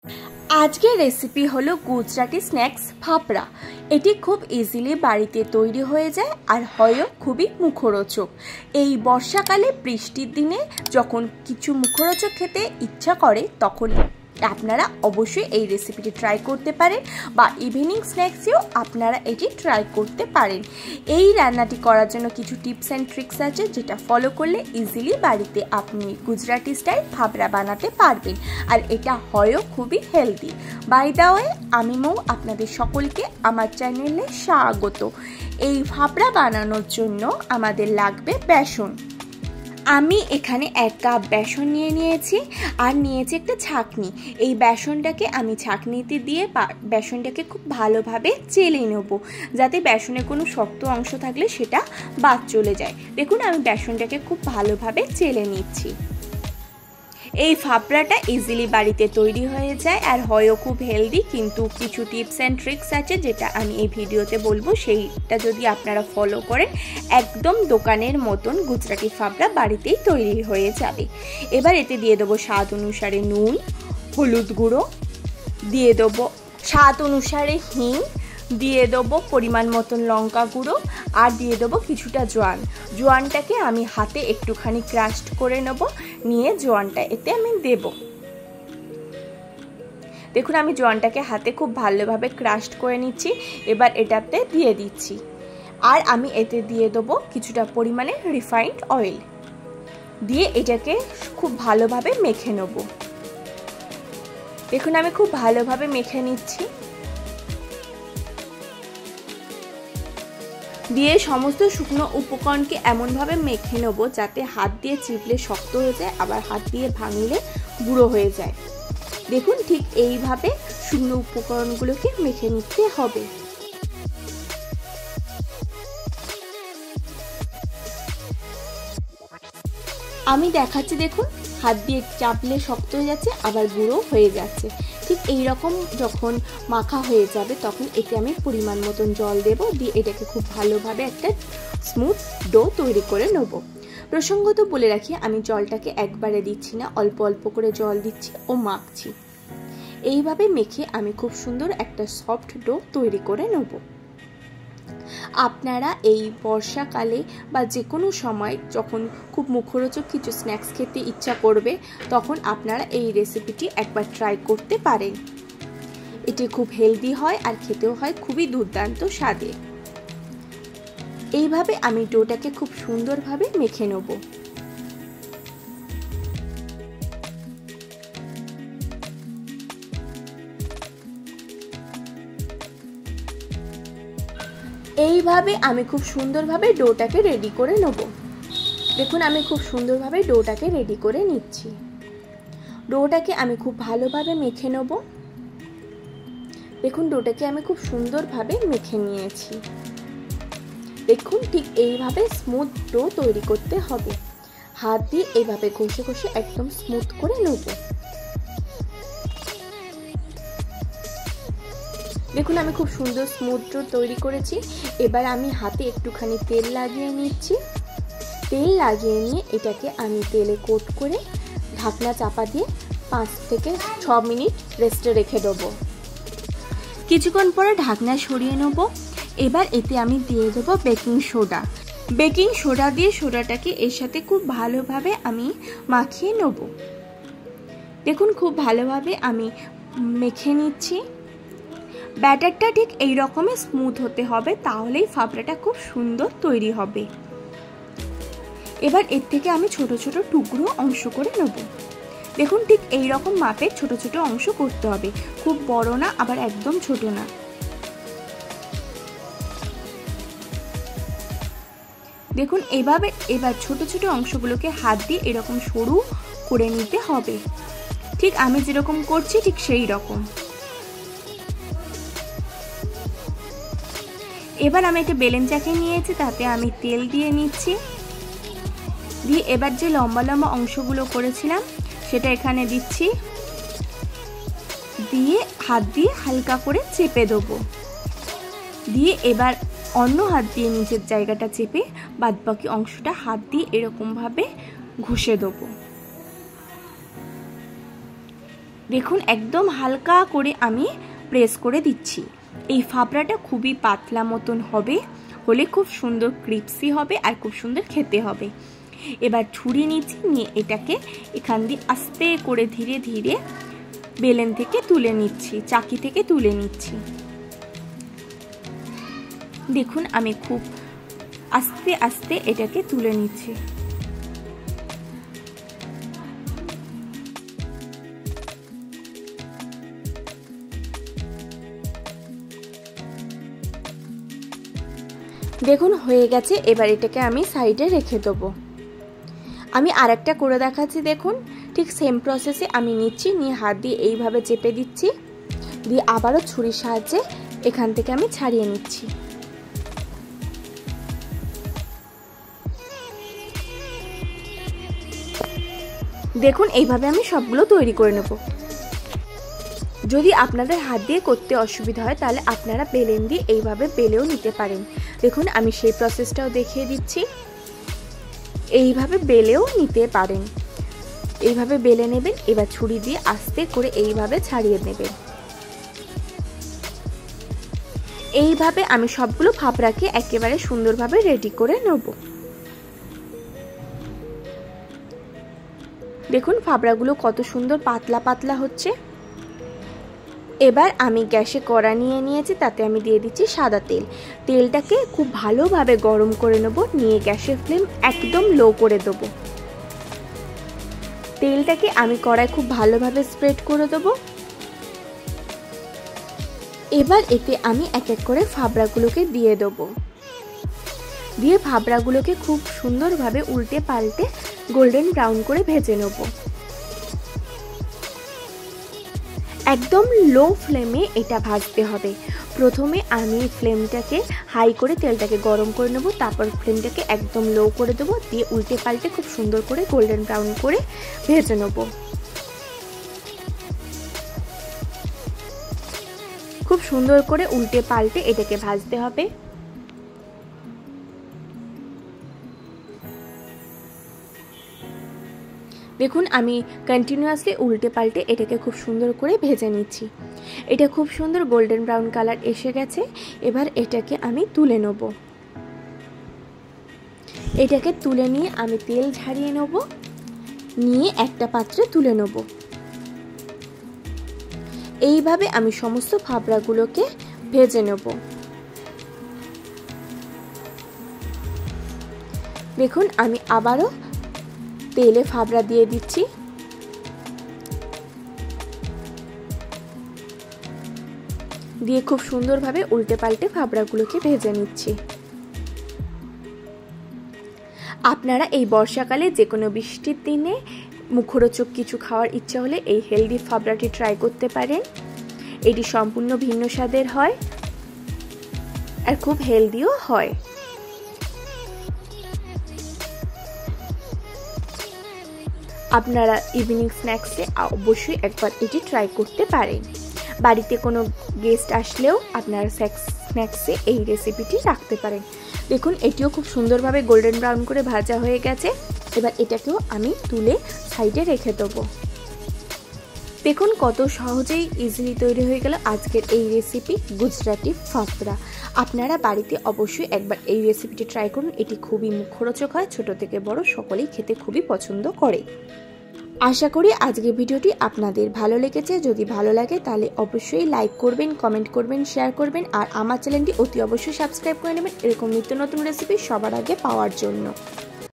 আজকের রেসিপি হলো গুজরাটি স্ন্যাক্স ফাফড়া। এটি খুব ইজিলি বাড়িতে তৈরি হয়ে যায় আর হয়ও খুবই মুখরোচক। এই বর্ষাকালে বৃষ্টির দিনে যখন কিছু মুখরোচক খেতে ইচ্ছা করে তখন আপনারা অবশ্যই এই রেসিপিটি ট্রাই করতে পারেন, বা ইভিনিং স্ন্যাক্সেও আপনারা এটি ট্রাই করতে পারেন। এই রান্নাটি করার জন্য কিছু টিপস অ্যান্ড ট্রিক্স আছে, যেটা ফলো করলে ইজিলি বাড়িতে আপনি গুজরাটি স্টাইল ফাফড়া বানাতে পারবেন, আর এটা হয়ও খুবই হেলদি। বাই দ্য ওয়ে, আমি মৌ আপনাদের সকলকে আমার চ্যানেলে স্বাগত। এই ফাফড়া বানানোর জন্য আমাদের লাগবে বেসন। আমি এখানে 1 কাপ বেসন নিয়েছি আর নিয়েছি একটা ছাঁকনি। এই বেসনটাকে আমি ছাঁকনিতে দিয়ে বেসনটাকে খুব ভালোভাবে চেলে নেব, যাতে বেসনের কোনো শক্ত অংশ থাকলে সেটা বাদ চলে যায়। দেখুন, আমি বেসনটাকে খুব ভালোভাবে চেলে নিচ্ছি। এই ফাফড়াটা ইজিলি বাড়িতে তৈরি হয়ে যায় আর হয়ও খুব হেলদি, কিন্তু কিছু টিপস অ্যান্ড ট্রিক্স আছে যেটা আমি এই ভিডিওতে বলবো, সেইটা যদি আপনারা ফলো করেন একদম দোকানের মতন গুজরাটি ফাফড়া বাড়িতেই তৈরি হয়ে যাবে। এবার এতে দিয়ে দেবো স্বাদ অনুসারে নুন, হলুদ গুঁড়ো, দিয়ে দেবো স্বাদ অনুসারে হিং, দিয়ে দেবো পরিমাণ মতন লঙ্কা গুঁড়ো, আর দিয়ে দেবো কিছুটা জোয়ানটাকে আমি হাতে একটুখানি ক্রাশ করে নেব, নিয়ে জোয়ানটা এতে আমি দেব। দেখুন, আমি জোয়ানটাকে হাতে খুব ভালোভাবে ক্রাশ করে নিচ্ছি। এবার এটাতে দিয়ে দিচ্ছি, আর আমি এতে দিয়ে দেবো কিছুটা পরিমাণে রিফাইন্ড অয়েল, দিয়ে এটাকে খুব ভালোভাবে মেখে নেব। দেখুন, আমি খুব ভালোভাবে মেখে নিচ্ছি। দিয়ে সমস্ত শুকনো উপকরণকে এমনভাবে মেখে নেবো যাতে হাত দিয়ে চিপলে শক্ত হয়ে যায়, আবার হাত দিয়ে ভাঙলে গুঁড়ো হয়ে যায়। দেখুন, ঠিক এইভাবে শুকনো উপকরণগুলোকে মেখে নিতে হবে। আমি দেখাচ্ছি, দেখুন হাত দিয়ে চাপলে শক্ত হয়ে যাচ্ছে, আবার গুঁড়ো হয়ে যাচ্ছে। ঠিক এই রকম যখন মাখা হয়ে যাবে তখন এতে আমি পরিমাণ মতন জল দেব, দিয়ে এটাকে খুব ভালোভাবে একটা স্মুথ ডো তৈরি করে নেব। প্রসঙ্গত বলে রাখি, আমি জলটাকে একবারে দিচ্ছি না, অল্প অল্প করে জল দিচ্ছি ও মাখছি। এইভাবে মেখে আমি খুব সুন্দর একটা সফট ডো তৈরি করে নেব। আপনারা এই বর্ষাকালে বা যে কোনো সময় যখন খুব মুখরোচক কিছু স্ন্যাক্স খেতে ইচ্ছা করবে, তখন আপনারা এই রেসিপিটি একবার ট্রাই করতে পারেন। এটি খুব হেলদি হয় আর খেতেও হয় খুবই দুর্দান্ত স্বাদে। এইভাবে আমি ডোটাকে খুব সুন্দরভাবে মেখে নেব। এইভাবে আমি খুব সুন্দরভাবে ডোটাকে রেডি করে নেব। দেখুন, আমি খুব সুন্দরভাবে ডোটাকে রেডি করে নিচ্ছি। ডোটাকে আমি খুব ভালোভাবে মেখে নেব। দেখুন, ডোটাকে আমি খুব সুন্দরভাবে মেখে নিয়েছি। দেখুন, ঠিক এইভাবে স্মুথ ডো তৈরি করতে হবে। হাত দিয়ে এইভাবে ঘষে ঘষে একদম স্মুথ করে নেব। দেখুন, আমি খুব সুন্দর স্মুথ ডো তৈরি করেছি। এবার আমি হাতে একটুখানি তেল লাগিয়ে নিচ্ছি। তেল লাগিয়ে নিয়ে এটাকে আমি তেলে কোট করে ঢাকনা চাপা দিয়ে 5 থেকে 6 মিনিট রেস্টে রেখে দেবো। কিছুক্ষণ পরে ঢাকনা সরিয়ে নেব। এবার এতে আমি দিয়ে দেবো বেকিং সোডা। বেকিং সোডা দিয়ে সোডাটাকে এর সাথে খুব ভালোভাবে আমি মাখিয়ে নেব। দেখুন, খুব ভালোভাবে আমি মেখে নিচ্ছি। ব্যাটারটা ঠিক এই রকমের স্মুথ হতে হবে, তাহলেই ফাফড়াটা খুব সুন্দর তৈরি হবে। এবার এর থেকে আমি ছোট ছোট টুকরো অংশ করে নেব। দেখুন, ঠিক এই রকম মাপের ছোট ছোট অংশ করতে হবে, খুব বড় না আবার একদম ছোট না। দেখুন, এবার ছোট ছোট অংশগুলোকে হাত দিয়ে এরকম সরু করে নিতে হবে, ঠিক আমি যেরকম করছি ঠিক সেই রকম। এবার আমি একটা বেলেন চাকি নিয়েছি, তাতে আমি তেল দিয়ে নিচ্ছি। দিয়ে এবার যে লম্বা লম্বা অংশগুলো করেছিলাম সেটা এখানে দিচ্ছি, দিয়ে হাত দিয়ে হালকা করে চেপে দেবো। দিয়ে এবার অন্য হাত দিয়ে নিচের জায়গাটা চেপে বাদবাকি অংশটা হাত দিয়ে এরকমভাবে ঘষে দেবো। দেখুন একদম হালকা করে আমি প্রেস করে দিচ্ছি। এই ফাবড়াটা খুবই পাতলা মতন হবে, হলে খুব সুন্দর ক্রিপসি হবে আর খুব সুন্দর খেতে হবে। এবার ছুরি নিচ্ছি, নিয়ে এটাকে এখান দিয়ে আস্তে করে ধীরে ধীরে বেলেন থেকে তুলে নিচ্ছি, চাকি থেকে তুলে নিচ্ছি। দেখুন আমি খুব আস্তে আস্তে এটাকে তুলে নিচ্ছি। দেখুন হয়ে গেছে। এবার এটাকে আমি সাইডে রেখে দেবো। আমি আরেকটা করে দেখাচ্ছি। দেখুন ঠিক সেম প্রসেসে আমি নিচ্ছি, নিয়ে হাত দিয়ে এইভাবে চেপে দিচ্ছি, দিয়ে আবারও ছুরির সাহায্যে এখান থেকে আমি ছাড়িয়ে নিচ্ছি। দেখুন এইভাবে আমি সবগুলো তৈরি করে নেব। যদি আপনাদের হাত দিয়ে করতে অসুবিধা হয় তাহলে আপনারা বেলেন দিয়ে এইভাবে বেলেও নিতে পারেন। দেখুন আমি সেই প্রসেসটাও দেখিয়ে দিচ্ছি। এইভাবে বেলেও নিতে পারেন, এইভাবে বেলে নেবেন। এবার ছুরি দিয়ে আস্তে করে এইভাবে ছাড়িয়ে নেবেন। এইভাবে আমি সবগুলো ফাবড়াকে একেবারে সুন্দরভাবে রেডি করে নেব। দেখুন ফাবড়াগুলো কত সুন্দর পাতলা পাতলা হচ্ছে। এবার আমি গ্যাসে কড়া নিয়ে নিয়েছি, তাতে আমি দিয়ে দিচ্ছি সাদা তেল। তেলটাকে খুব ভালোভাবে গরম করে নেব, নিয়ে গ্যাসের ফ্লেম একদম লো করে দেব। তেলটাকে আমি কড়ায় খুব ভালোভাবে স্প্রেড করে দেব। এবার এতে আমি এক এক করে ফাবড়াগুলোকে দিয়ে দেব, দিয়ে ফাবড়াগুলোকে খুব সুন্দরভাবে উল্টে পাল্টে গোল্ডেন ব্রাউন করে ভেজে নেব। একদম লো ফ্লেমে এটা ভাজতে হবে। প্রথমে আমি ফ্লেমটাকে হাই করে তেলটাকে গরম করে নেব, তারপর ফ্লেমটাকে একদম লো করে দেবো, দিয়ে উল্টে পাল্টে খুব সুন্দর করে গোল্ডেন ব্রাউন করে ভেজে নেব। খুব সুন্দর করে উল্টে পাল্টে এটাকে ভাজতে হবে। দেখুন আমি কন্টিনিউয়াসলি উল্টে পাল্টে এটাকে খুব সুন্দর করে ভেজে নিচ্ছি। এটা খুব সুন্দর গোল্ডেন ব্রাউন কালার এসে গেছে। এবার এটাকে আমি তুলে নেব। এটাকে তুলে নিয়ে আমি তেল ঝারিয়ে নেব, নিয়ে একটা পাত্রে তুলে নেব। এইভাবে আমি সমস্ত ফাবড়াগুলোকে ভেজে নেব। দেখুন আমি আবারও তেলে ফাবড়া দিয়ে দিচ্ছি, দিয়ে খুব সুন্দরভাবে উল্টে পাল্টে ফাবড়াগুলোকে ভেজে নিচ্ছি। আপনারা এই বর্ষাকালে যে কোনো বৃষ্টির দিনে মুখরোচক কিছু খাওয়ার ইচ্ছা হলে এই হেলদি ফাবড়াটি ট্রাই করতে পারেন। এটি সম্পূর্ণ ভিন্ন স্বাদের হয় আর খুব হেলদিও হয়। আপনারা ইভিনিং স্ন্যাক্সে অবশ্যই একবার এটি ট্রাই করতে পারেন। বাড়িতে কোনো গেস্ট আসলেও আপনারা স্ন্যাক্সে এই রেসিপিটি রাখতে পারেন। দেখুন এটিও খুব সুন্দরভাবে গোল্ডেন ব্রাউন করে ভাজা হয়ে গেছে। এবার এটাকেও আমি তুলে সাইডে রেখে দেবো। দেখুন কত সহজেই ইজিলি তৈরি হয়ে গেল আজকের এই রেসিপি গুজরাটি ফাফড়া। আপনারা বাড়িতে অবশ্যই একবার এই রেসিপিটি ট্রাই করুন। এটি খুবই মুখরোচক হয়, ছোট থেকে বড় সকলেই খেতে খুবই পছন্দ করে। আশা করি আজকের ভিডিওটি আপনাদের ভালো লেগেছে। যদি ভালো লাগে তাহলে অবশ্যই লাইক করবেন, কমেন্ট করবেন, শেয়ার করবেন আর আমার চ্যানেলটি অতি অবশ্যই সাবস্ক্রাইব করে নেবেন এরকম নিত্য নতুন রেসিপি সবার আগে পাওয়ার জন্য।